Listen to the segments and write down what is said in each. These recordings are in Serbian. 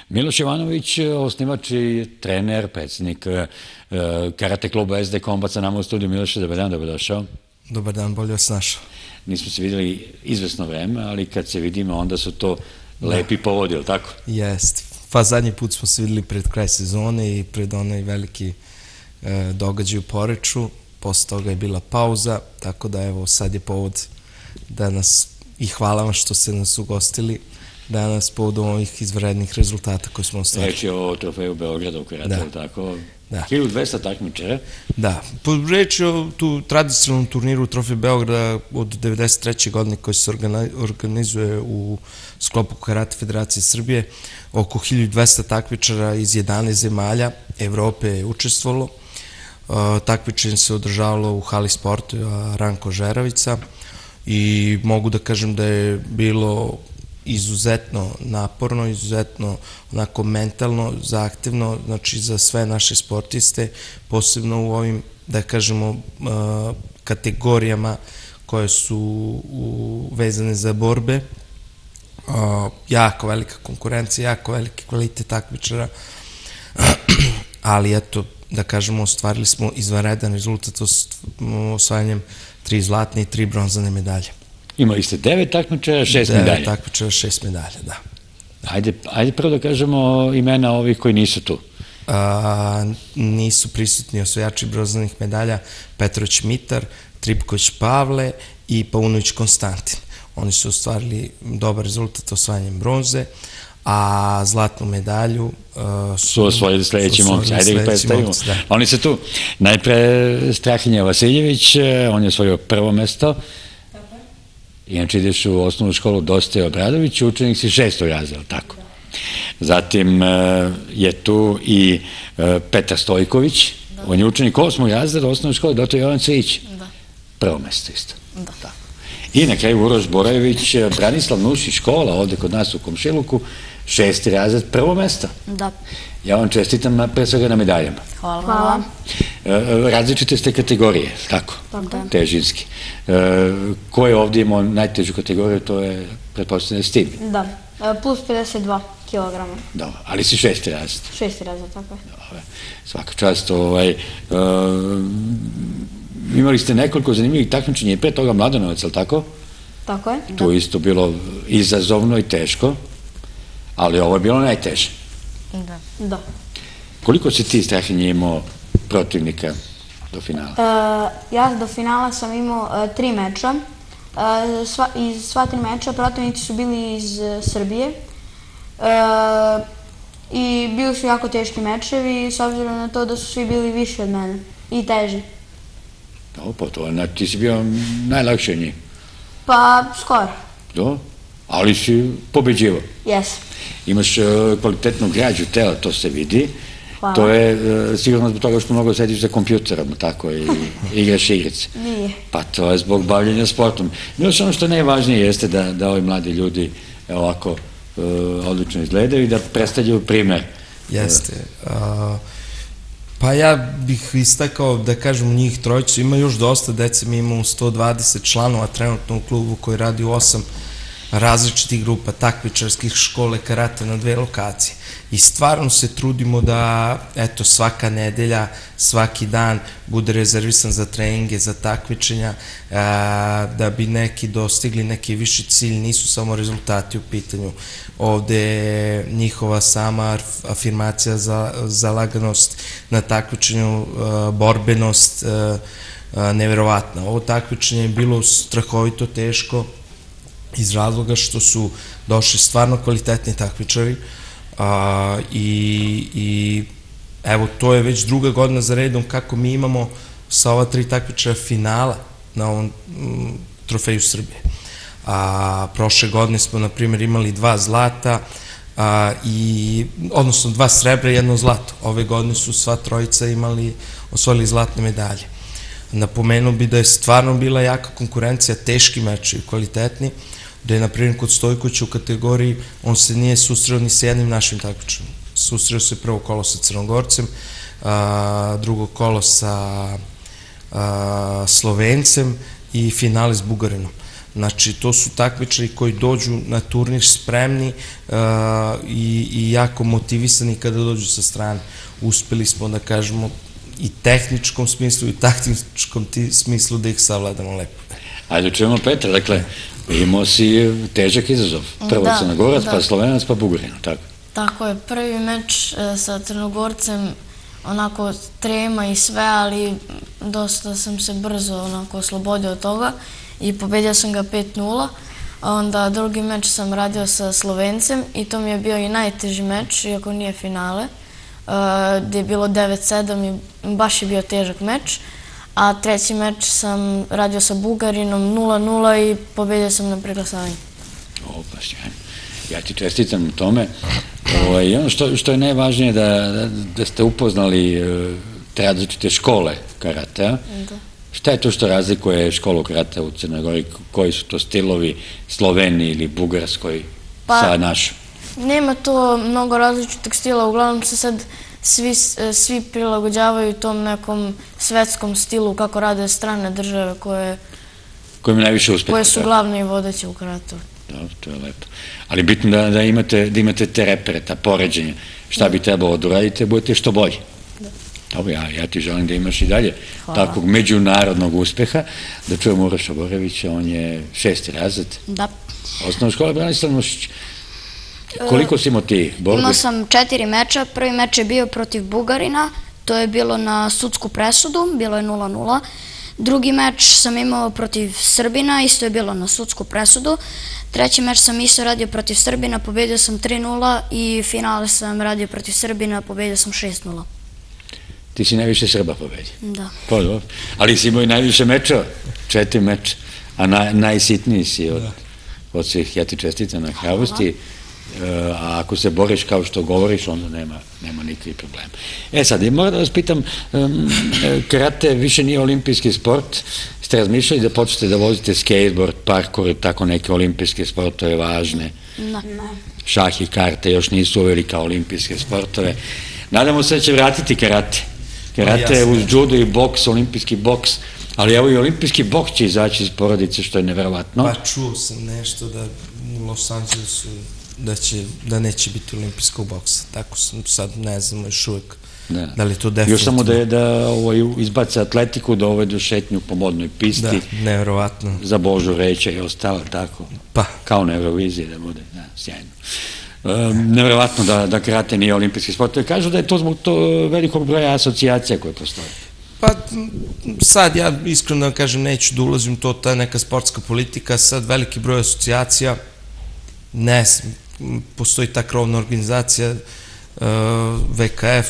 Miloš Jovanović, osnivač i trener, predsjednik karate kluba SD Kombat sa nama u studiju. Miloše, dobar dan, dobrodošao. Dobar dan, bolje vas našao. Nismo se vidjeli izvesno vreme, ali kad se vidimo onda su to lepi povodi, ili tako? Jest. Pa zadnji put smo se vidjeli pred kraj sezone i pred onaj veliki događaj u Poreču. Posle toga je bila pauza, tako da evo sad je povod da nas, i hvala vam što ste nas ugostili, danas povodom ovih izvanrednih rezultata koje smo ostvarili. Reč je o trofeju Beograda u karate, tako? Da. 1200 takmičara? Da. Reč je o tu tradicionalnom turniru Trofej Beograda od 1993. godine koji se organizuje u sklopu Karate Federacije Srbije. Oko 1200 takmičara iz 11 zemalja Evrope je učestvovalo. Takmičenje se održavalo u hali sporta Ranko Žeravica i mogu da kažem da je bilo izuzetno naporno, izuzetno onako mentalno, zahtevno, znači za sve naše sportiste, posebno u ovim, da kažemo, kategorijama koje su vezane za borbe. Jako velika konkurencija, jako veliki kvalitet takmičara, ali eto, da kažemo, ostvarili smo izvanredan rezultat osvajanjem 3 zlatne i 3 bronzane medalje. Imali ste 9 takmičara, 6 medalja. 9 takmičara, 6 medalja, da. Ajde prvo da kažemo imena ovih koji nisu tu. Nisu prisutni osvajači bronzanih medalja Petrović Mitar, Tripković Pavle i Paunović Konstantin. Oni su ostvarili dobar rezultat osvajanjem bronze, a zlatnu medalju su osvojili sledeći momci. Ajde ih predstavimo. Oni su tu. Najpre Strahinja Vasiljević, on je osvojio prvo mesto. Inače ideš u osnovnu školu Dostoje Obradović, učenik si 6. razreda, tako? Zatim je tu i Petar Stojković, on je učenik 8. razreda osnovne škole Dr. Jovan Cvijić. Prvo mesto isto. I na kraju Uroš Borajević, Branislav Nušić, škola ovde kod nas u Komšiluku, 6. razred, prvo mesto. Da. Ja vam čestitam pre svega na medaljama. Hvala. Različite ste kategorije, tako? Težinski. Ko je ovdje imao najtežu kategoriju, to je pretpostavljeno s tim? Da, plus 52 kilograma. Dobro, ali si 6. razred? 6. razred, tako je. Dobro, svaka čast. Imali ste nekoliko zanimljivih takmičenja i pre toga Mladenovac, ali tako? Tako je. To je isto bilo izazovno i teško, ali ovo je bilo najteže. Da. Koliko si ti, Strahinje, imao protivnika do finala? Ja do finala sam imao 3 meča. Iz sva 3 meča protivnici su bili iz Srbije i bili su jako teški mečevi s obzirom na to da su svi bili više od mene i teži. Ti si bio najlakši od njih? Pa, skoro. Da, ali si pobeđivo. Jesam. Imaš kvalitetnu građu tela, to se vidi. Hvala. To je sigurno zbog toga što mnogo sediš za kompjuterom, tako, i igraš igrice. Nije. Pa to je zbog bavljenja sportom. Još ono što najvažnije jeste da ovi mladi ljudi ovako odlično izgledaju i da predstavljaju primer. Jeste. Pa ja bih istakao, da kažem, njih trojicu, ima još dosta dece, mi imamo 120 članova trenutno u klubu koji radi u 8 različitih grupa takmičarskih škole karate na 2 lokacije. I stvarno se trudimo da, eto, svaka nedelja, svaki dan bude rezervisan za treninge, za takmičenja, da bi neki dostigli neki viši cilj, nisu samo rezultati u pitanju. Ovde je njihova sama afirmacija za zalaganost na takmičenju, borbenost, neverovatna. Ovo takmičenje je bilo strahovito teško iz razloga što su došli stvarno kvalitetni takmičari i evo, to je već druga godina za redom kako mi imamo sa ova 3 takmičara finala na ovom trofeju Srbije. Prošle godine smo, na primjer, imali 2 zlata, odnosno 2 srebra i 1 zlato. Ove godine su sva trojica osvojili zlatne medalje. Napomenuo bi da je stvarno bila jaka konkurencija, teški meči, kvalitetni, da je, na primjer, kod Stojkovića u kategoriji, on se nije susreo ni sa jednim našim takmičarom. Susreo se prvo kolo sa Crnogorcem, drugo kolo sa Slovencem i finale s Bugarinom. Znači, to su takmičari koji dođu na turnir spremni i jako motivisani kada dođu sa strane. Uspeli smo, da kažemo, i tehničkom smislu i taktičkom smislu da ih savladamo lepo. Ajde, čujemo Petra, dakle, imao si težak izazov. Prvo Crnogorac, pa Slovenac, pa Bugarin, tako? Tako je, prvi meč sa Crnogorcem, onako trema i sve, ali dosta sam se brzo onako oslobodio od toga i pobedio sam ga 5-0. Onda drugi meč sam radio sa Slovencem i to mi je bio i najteži meč, iako nije finale, gde je bilo 9-7 i baš je bio težak meč. A treći meč sam radio sa Bugarinom 0-0 i pobedio sam na preglasavanju. O, pa sjajno. Ja ti čestitam u tome. I ono što je najvažnije da ste upoznali te različite škole karatea. Šta je to što razlikuje školu karatea u Crnoj Gori? Koji su to stilovi, Sloveniji ili Bugarskoj sa našom? Nema to mnogo različitog stila, uglavnom se sad svi prilagođavaju tom nekom svetskom stilu kako rade strane države koje su glavne i vodeće u karateu. Dobro, to je lepo. Ali bitno da imate te repere, ta poređenja. Šta bi trebalo da uradite, budete što bolji. Dobro, ja ti želim da imaš i dalje takvog međunarodnog uspeha. Da čujemo Uroša Borevića, on je 6. razred. Da. Osnovna škola Branislav Nušić. Koliko si imao ti borbi? Imao sam 4 meča. Prvi meč je bio protiv Bugarina, to je bilo na sudsku presudu, bilo je 0-0. Drugi meč sam imao protiv Srbina, isto je bilo na sudsku presudu. Treći meč sam isto radio protiv Srbina, pobedio sam 3-0 i finale sam radio protiv Srbina, pobedio sam 6-0. Ti si najviše Srba pobedio? Da. Pa dobro. Ali si imao i najviše mečeva, 4 meča, a najsitniji si od svih. Ja ti čestitam na hrabrosti. A ako se boriš kao što govoriš, onda nema nikakvih problema. Sad, moram da vas pitam, karate više nije olimpijski sport, ste razmišljali da počnete da vozite skateboard, parkour, tako neke olimpijske sportove važne? Ne. Šah i karte još nisu uveli kao olimpijske sportove. Nadamo se da će vratiti karate. Karate uz judo i boks, olimpijski boks, ali evo i olimpijski boks će izaći iz porodice, što je neverovatno. Pa čuo sam nešto da u Los Angelesu da neće biti olimpijskog boksa. Tako sam sad, ne znam, još uvek da li to definitivno. Još samo da izbace atletiku, da uvedu šetnju po modnoj pisti. Da, nevjerovatno. Za Božu reća i ostalo, tako. Pa. Kao na Euroviziji da bude, sjajno. Nevjerovatno da karate nije olimpijski sport. Kažu da je to zbog velikog broja asocijacija koje postoje. Pa sad ja iskreno da vam kažem neću da ulazim to, ta neka sportska politika, sad veliki broj asocijacija, ne znam, postoji ta krovna organizacija VKF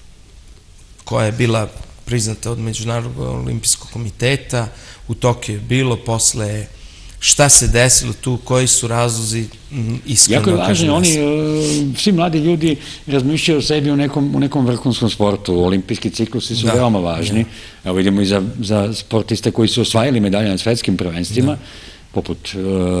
koja je bila priznata od Međunarodnog olimpijskog komiteta, u Tokiju je bilo, posle šta se desilo tu, koji su razlozi, iskreno jako je kažem. Važno, svi mladi ljudi razmišljaju o sebi u nekom vrhunskom sportu, olimpijski ciklusi su veoma važni, evo vidimo i za sportiste koji su osvajali medalje na svetskim prvenstvima, poput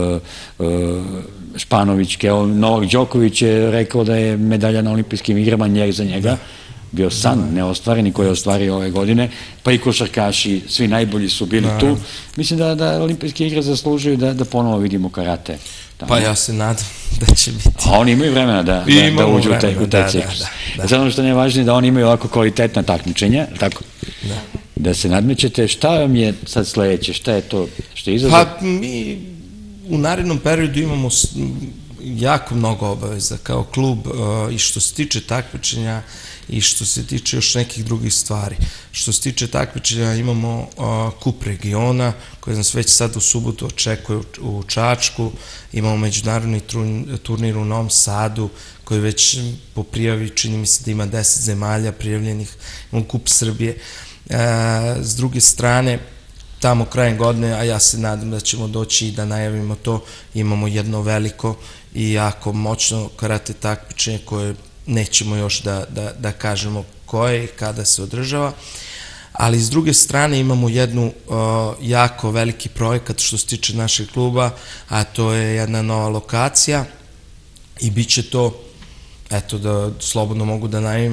Španovićke, Novak Đoković je rekao da je medalja na olimpijskim igrama njer za njega, bio san neostvareni koji je ostvario ove godine, pa i košarkaši, svi najbolji su bili tu. Mislim da olimpijske igre zaslužuju da ponovo vidimo karate. Pa ja se nadam da će biti. A oni imaju vremena da uđu u taj ciklus. Sad ono što je važnije da oni imaju ovako kvalitetna takmičenja, tako? Da se nadmećete, šta vam je sad sledeće, šta je to što je izazov? Pa mi u narednom periodu imamo jako mnogo obaveza kao klub i što se tiče takmičenja i što se tiče još nekih drugih stvari. Što se tiče takmičenja imamo kup regiona koji nas već sad u subotu očekuje u Čačku, imamo međunarodni turnir u Novom Sadu koji već po prijavi čini mi se da ima 10 zemalja prijavljenih, imamo kup Srbije. S druge strane, tamo krajem godine, a ja se nadam da ćemo doći i da najavimo to, imamo jedno veliko i jako moćno karate takmičenje koje nećemo još da kažemo koje i kada se održava, ali s druge strane imamo jednu jako veliki projekat što se tiče našeg kluba, a to je jedna nova lokacija i bit će to, eto da slobodno mogu da najavim,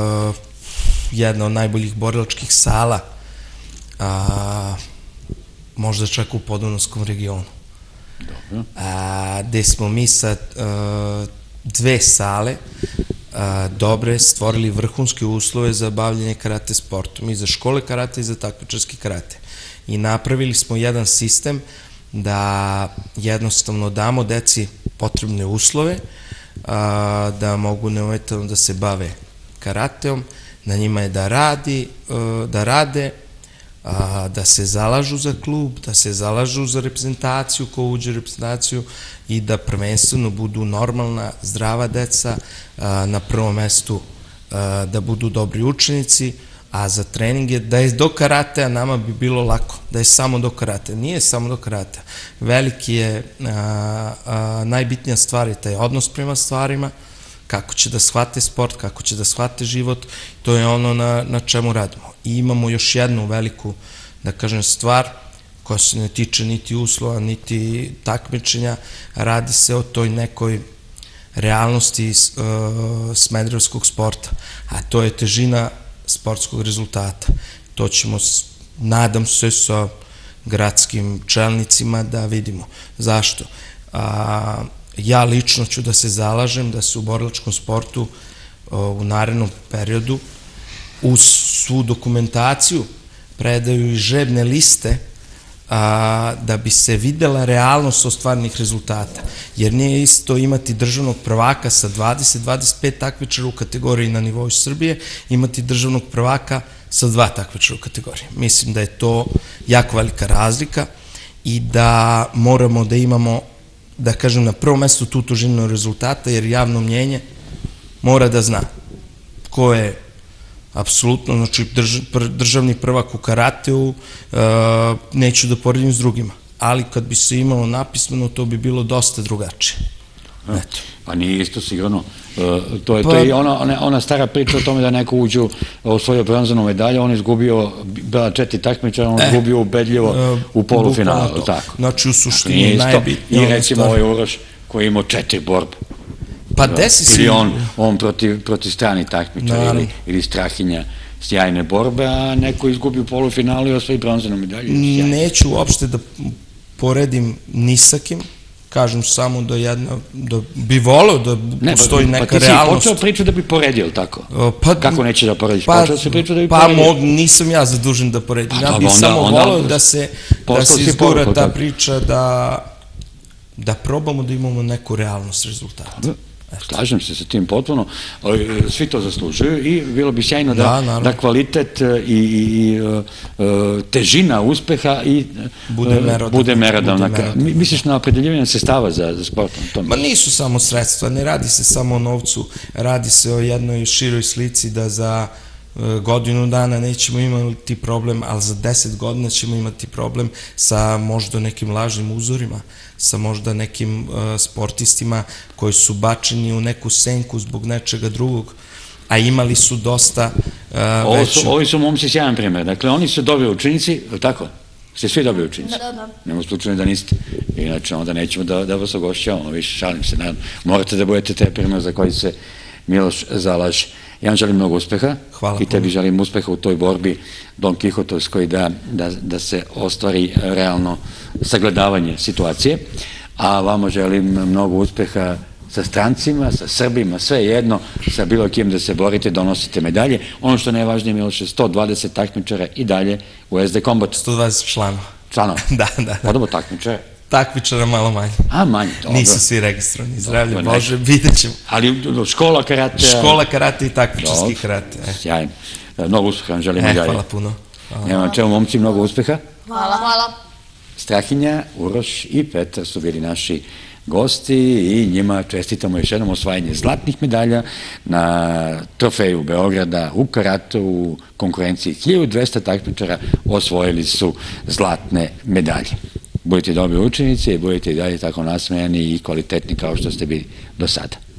jedna od najboljih borilačkih sala možda čak u Podunavskom regionu. Gde smo mi sa 2 sale dobre stvorili vrhunske uslove za bavljanje karate sportom i za škole karate i za takmičarski karate. I napravili smo jedan sistem da jednostavno damo deci potrebne uslove da mogu neometano da se bave karateom, na njima je da rade, da se zalažu za klub, da se zalažu za reprezentaciju, ko uđe u reprezentaciju i da prvenstveno budu normalna, zdrava deca, na prvom mestu da budu dobri učenici, a za treninge, da je do karatea nama bi bilo lako, da je samo do karatea. Nije samo do karatea. Veliki je, najbitnija stvar je taj odnos prema stvarima, kako će da shvate sport, kako će da shvate život, to je ono na čemu radimo. I imamo još jednu veliku, da kažem, stvar koja se ne tiče niti uslova, niti takmičenja, radi se o toj nekoj realnosti smederevskog sporta, a to je težina sportskog rezultata. To ćemo, nadam se, sa gradskim čelnicima da vidimo. Zašto? Ja lično ću da se zalažem da se u borilačkom sportu u narednom periodu uz svu dokumentaciju predaju i žrebne liste da bi se videla realnost ostvarenih rezultata. Jer nije isto imati državnog prvaka sa 20-25 takmičara u kategoriji na nivou Srbije, imati državnog prvaka sa 2 takmičara u kategoriji. Mislim da je to jako velika razlika i da moramo da imamo, da kažem, na prvom mestu tu težinu rezultata, jer javno mnjenje mora da zna ko je apsolutno, znači državni prvak u karateu, neću da poredim s drugima, ali kad bi se imalo napismeno, to bi bilo dosta drugačije. Pa nije isto sigurno. To je i ona stara priča o tome da neko uđe u svoju bronzanu medalju, on je izgubio 4 takmičara, on je izgubio ubedljivo u polufinalu. Znači u suštini najbitnije. I recimo ovaj Uroš koji je imao 4 borbe. Pa desi si... Ili on protiv strani takmičara ili Strahinja, sjajne borbe, a neko izgubi u polufinalu i osvoji bronzanu medalju. Neću uopšte da poredim ni sa kim, kažem samo da bi voleo da postoji neka realnost. Pa ti si počeo priču da bi poredio, ili tako? Kako neće da porediš? Počeo si priču da bi poredio? Pa nisam ja zadužen da poredim. Ja bih samo voleo da se izgura ta priča da probamo da imamo neku realnost rezultata. Slažem se sa tim potpuno, svi to zaslužuju i bilo bi sjajno da kvalitet i težina uspeha bude merodavna. Misliš na opredeljivanje sredstava za sportom? Ma nisu samo sredstva, ne radi se samo o novcu, radi se o jednoj široj slici da za godinu dana nećemo imati problem, ali za 10 godina ćemo imati problem sa možda nekim lažnim uzorima, sa možda nekim sportistima koji su bačeni u neku senku zbog nečega drugog, a imali su dosta veću... Ovi su momci sjajan primjer, dakle oni su dobri učenici, je li tako? Ste svi dobri učenici? Da. Nemo slučajno da niste, inače onda nećemo da vas ogošćavamo, više šalim se, morate da budete te primjer za koji se Miloš zalaže. Ja vam želim mnogo uspeha i tebi želim uspeha u toj borbi Don Kihotovskoj da se ostvari realno sagledavanje situacije, a vama želim mnogo uspeha sa strancima, sa Srbima, sve jedno, sa bilo kim da se borite, donosite medalje. Ono što je najvažnije, Miloše, 120 takmičara i dalje u SD Kombatu. 120 članova. Članova? Da. Podobo takmičara? Takmičara malo manje. A, manje, dobro. Nisu svi registrovani, zdravlje Bože, vidjet ćemo. Ali škola karate... Škola karate i takmičarski karate. Sjajno. Mnogo uspeha vam želim i dalje. Hvala puno. Nema čemu, momci, mnogo uspeha. Hvala. Strahinja, Uroš i Petar su bili naši gosti i njima čestitamo još jednom osvajanje zlatnih medalja na trofeju Beograda u karatu u konkurenciji 1200 takmičara osvojili su zlatne medalje. Budite dobri učenici i budete i dalje tako nasmejani i kvalitetni kao što ste bili do sada.